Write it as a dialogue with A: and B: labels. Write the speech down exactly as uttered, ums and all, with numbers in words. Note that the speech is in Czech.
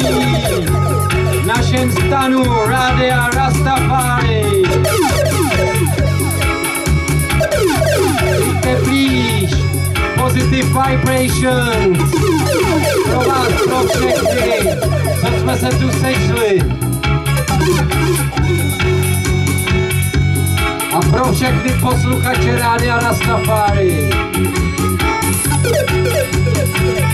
A: v našem stanu Rádia Rastafari. Víte blíž, Positive Vibrations, pro vás, pro všechny, co jsme se tu sešli. A pro všechny posluchače Rádia Rastafari.